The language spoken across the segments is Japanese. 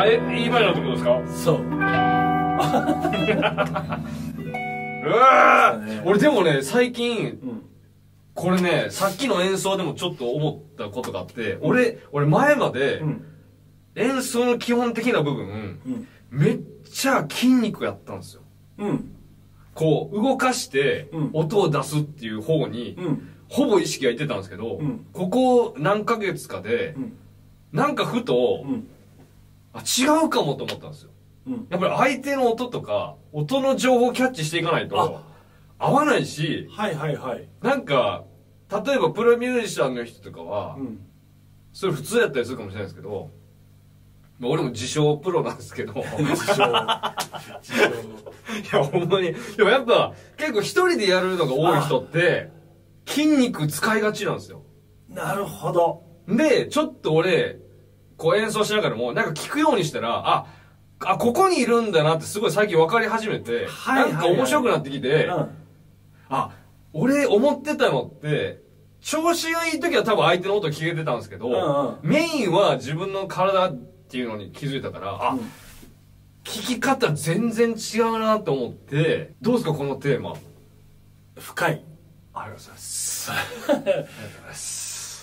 あ、今のってことですか？ そう。 うわー、俺でもね、最近、これね、さっきの演奏でもちょっと思ったことがあって、俺前まで、演奏の基本的な部分、めっちゃ筋肉やったんですよ。こう、動かして、音を出すっていう方に、ほぼ意識がいってたんですけど、ここ何ヶ月かで、なんかふと、違うかもと思ったんですよ。やっぱり相手の音とか、音の情報をキャッチしていかないと、合わないし、なんか、例えばプロミュージシャンの人とかは、それ普通やったりするかもしれないですけど、俺も自称プロなんですけど、自称。いや、ほんまに。でもやっぱ、結構一人でやるのが多い人って、筋肉使いがちなんですよ。 なるほど。 で、ちょっと俺、こう演奏しながらも、なんか聞くようにしたら、ここにいるんだなってすごい最近分かり始めて、なんか面白くなってきて、俺思ってたのって、調子がいい時は多分相手の音聞けてたんですけど、メインは自分の体っていうのに気づいたから、聞き方全然違うなと思って、どうですかこのテーマ。 深い。 ありがとうございます。ありがとうございます。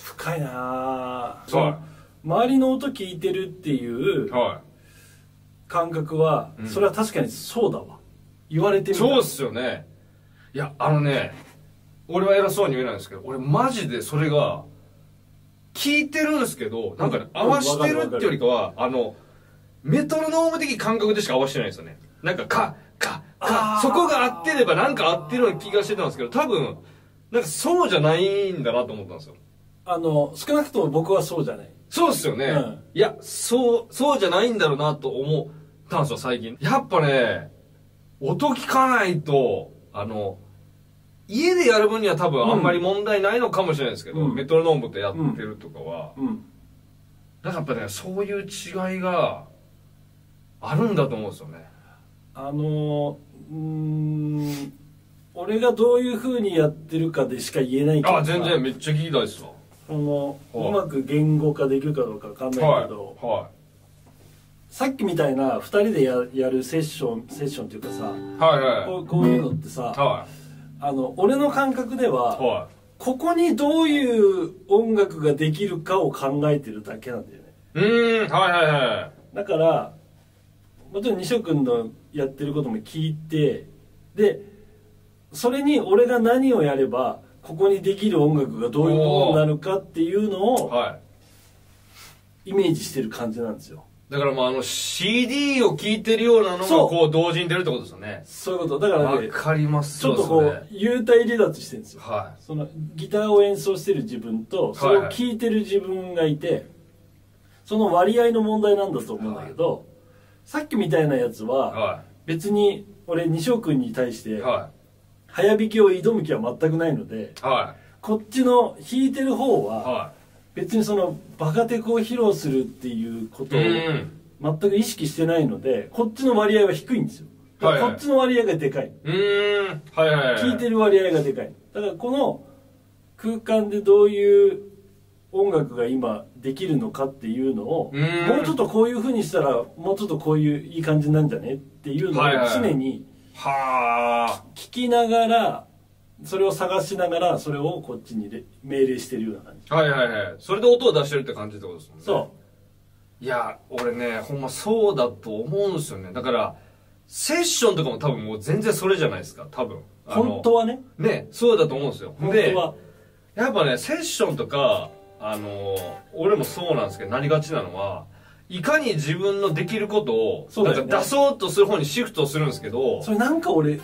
深いなぁ。周りの音聞いてるっていう感覚は、それは確かにそうだわ。言われてみたら。 そうっすよね。いや、俺は偉そうに言えないんですけど、俺マジでそれが、聞いてるんですけど、なんかね、合わしてるってよりかは、メトロノーム的感覚でしか合わしてないんですよね。なんか、そこが合ってればなんか合ってるような気がしてたんですけど、多分、なんかそうじゃないんだなと思ったんですよ。 少なくとも僕はそうじゃない。 そうっすよね。いや、そうじゃないんだろうなと思ったんですよ、最近。やっぱね、音聞かないと、家でやる分には多分あんまり問題ないのかもしれないですけど、メトロノームとやってるとかは、なんかやっぱね、そういう違いがあるんだと思うんですよね。 俺がどういう風にやってるかでしか言えないけど。 全然めっちゃ聞きたいっすわ。 うまく言語化できるかどうかわかんないけど、さっきみたいな2人でやるセッションっていうかさ、こういうのってさ、俺の感覚では、ここにどういう音楽ができるかを考えてるだけなんだよね。だからもちろん西尾君のやってることも聞いて、でそれに俺が何をやればここにできる音楽がどういうものになるかっていうのをイメージしてる感じなんですよ。 だからもうCD を聴いてるようなのがこう同時に出るってことですよね。 そういうこと。だからね、 わかります。 ちょっとこう幽体離脱してるんですよ。そのギターを演奏してる自分とそれを聴いてる自分がいて、その割合の問題なんだと思うんだけど、さっきみたいなやつは別に俺西尾君に対して早弾きを挑む気は全くないので、こっちの弾いてる方は別にそのバカテクを披露するっていうことを全く意識してないので、こっちの割合は低いんですよ。こっちの割合がでかい。聴いてる割合がでかい。だからこの空間でどういう音楽が今できるのかっていうのを、もうちょっとこういう風にしたらもうちょっとこういういい感じなんじゃねっていうのを常に聞きながら、それを探しながらそれをこっちに命令してるような感じ。それで音を出してるって感じってことですもんね。そう。いや俺ね、ほんまそうだと思うんですよね。だからセッションとかも多分もう全然それじゃないですか、多分。本当はね。 そうだと思うんですよ。 本当は。 やっぱね、セッションとか俺もそうなんですけど、なりがちなのは、いかに自分のできることをなんか出そうとする方にシフトするんですけど、 それなんか俺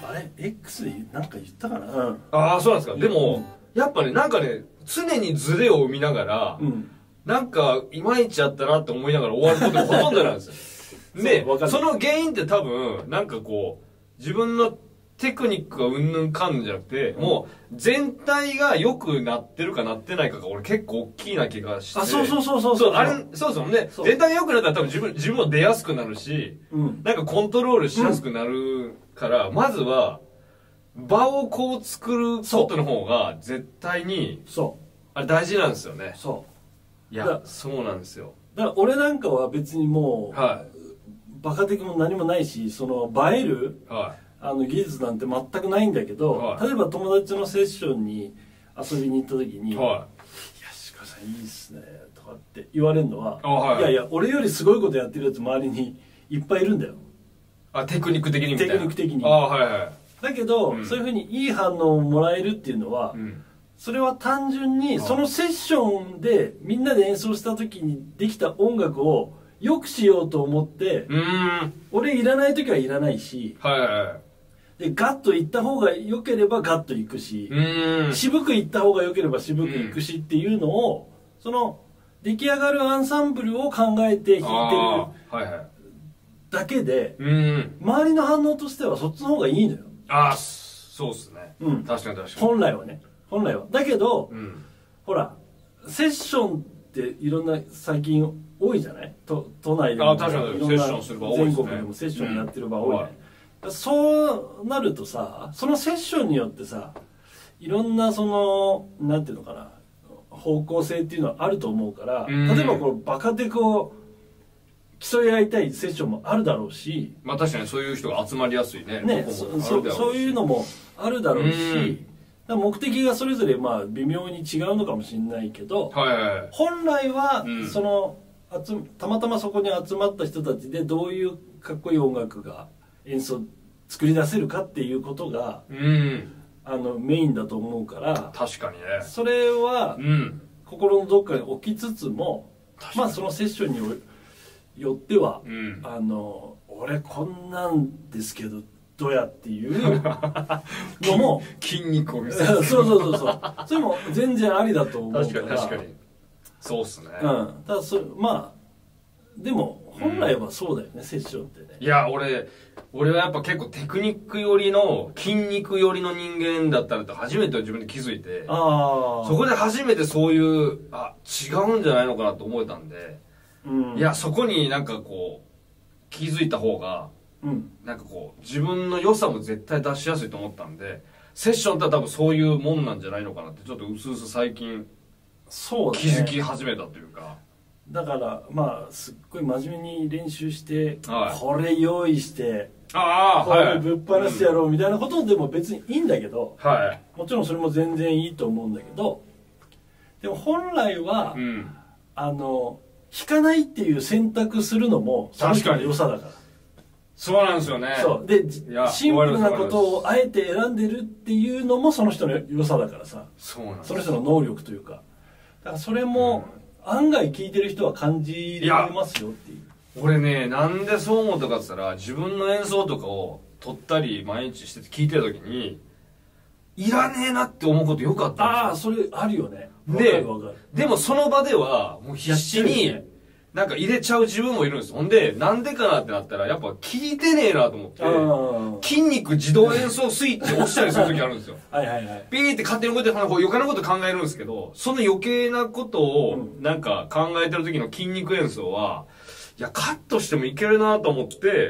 X でなんか言ったかな。 そうなんですか。でもやっぱね、なんかね、常にズレを生みながら、なんかいまいちやったなって思いながら終わることがほとんどなんですよ。でその原因って多分なんかこう自分のテクニックがうんぬんかんじゃなくて、もう全体が良くなってるかなってないかが俺結構大きいな気がして。 そうそうね。全体が良くなったら多分自分も出やすくなるし、なんかコントロールしやすくなるから、まずは場をこう作ることの方が絶対にあれ大事なんですよね。いや、そうなんですよ。 だから俺なんかは別にもう、 バカ的も何もないし、その映える、技術なんて全くないんだけど、例えば友達のセッションに遊びに行った時に「いや石川さんいいっすね」とかって言われるのは「いやいや俺よりすごいことやってるやつ周りにいっぱいいるんだよ」 テクニック的にみたいな。 テクニック的に。だけど、そういうふうにいい反応をもらえるっていうのは、それは単純にそのセッションでみんなで演奏した時にできた音楽を良くしようと思って、俺いらない時はいらないし、でガッといった方が良ければガッといくし、渋くいった方が良ければ渋くいくしっていうのを、その出来上がるアンサンブルを考えて弾いてるだけで、周りの反応としてはそっちの方がいいのよ。 そうっすね。確かに確かに。 本来はね。本来は。だけど、ほら、セッションっていろんな最近多いじゃない？都内でもいろんな全国でもセッションやってる場多いね。そうなるとさ、そのセッションによってさ、いろんなその、なんていうのかな、方向性っていうのはあると思うから、例えばこのバカテクを競い合いたいセッションもあるだろうし、 確かにそういう人が集まりやすいね。 そういうのもあるだろうし、目的がそれぞれまあ微妙に違うのかもしれないけど、本来はそのたまたまそこに集まった人たちでどういうかっこいい音楽が演奏作り出せるかっていうことがメインだと思うから、 確かにね。 それは心のどっかに置きつつも、まあそのセッションによっては、俺こんなんですけどどうやっていうのも筋肉を見せるそうそれも全然ありだと思うから。 確かにそうっすね。 ただまあでも本来はそうだよね、セッションってね。 いや俺はやっぱ結構テクニック寄りの筋肉寄りの人間だったらって初めて自分で気づいて、そこで初めてそういう違うんじゃないのかなと思えたんで、いやそこになんかこう気づいた方が、なんかこう自分の良さも絶対出しやすいと思ったんで、セッションって多分そういうもんなんじゃないのかなってちょっとうすうす最近気づき始めたというか。 だからまあすっごい真面目に練習して、これ用意してこれぶっ放してやろうみたいなことでも別にいいんだけど、もちろんそれも全然いいと思うんだけど、でも本来は弾かないっていう選択するのもその人の良さだから。 そうなんですよね。 そうでシンプルなことをあえて選んでるっていうのもその人の良さだからさ。その人の能力というか、だからそれも案外聴いてる人は感じられますよっていう。 俺ね、なんでそう思ったかって言ったら、自分の演奏とかを撮ったり毎日してて聴いてる時にいらねえなって思うことよかったんですよ。 それあるよね。 でもその場ではもう必死になんか入れちゃう自分もいるんです。ほんでなんでかなってなったらやっぱ聴いてねえなと思って、筋肉自動演奏スイッチ押したりする時あるんですよ。ピーって勝手にこうやって余計なこと考えるんですけど、その余計なことをなんか考えてる時の筋肉演奏はいやカットしてもいけるなと思って、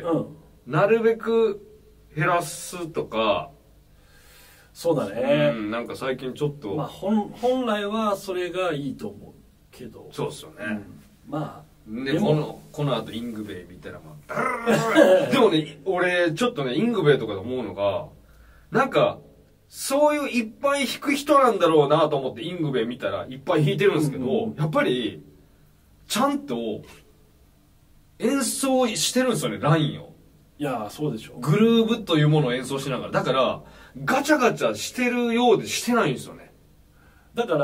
なるべく減らすとか。 そうだね。 なんか最近ちょっと、 まあ本来はそれがいいと思うけど。 そうですよね。 まあでこの後イングベイ見たらでもね、俺ちょっとねイングベイとかで思うのが、なんかそういういっぱい弾く人なんだろうなと思ってイングベイ見たらいっぱい弾いてるんですけど、やっぱりちゃんと演奏してるんですよね、ラインを。 いやそうでしょ。 グルーブというものを演奏しながら、だからガチャガチャしてるようでしてないんですよね。 だから、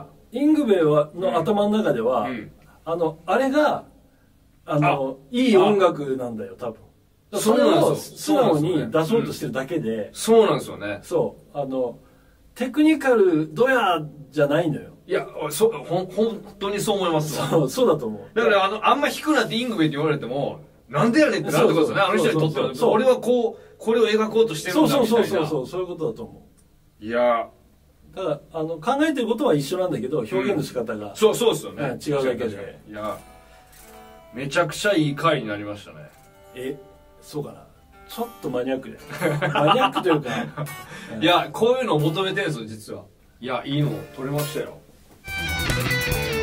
イングベイの頭の中では、あれがいい音楽なんだよ多分。それを素直に出そうとしてるだけで。 そうなんですよね。 そうテクニカルドヤじゃないのよ。 いや本当にそう思います。 そうだと思う。 だからあんま弾くなってイングベイって言われてもなんでやねんってなるってことですよね、あの人にとっては。俺はこれを描こうとしてるんだみたいな。 そういうことだと思う。 いやただ考えてることは一緒なんだけど、表現の仕方がそうですよね、 違うだけで。 いやめちゃくちゃいい回になりましたね。 そうかな。ちょっとマニアックでマニアックというかいやこういうのを求めてるんですよ実は。いやいいの撮れましたよ。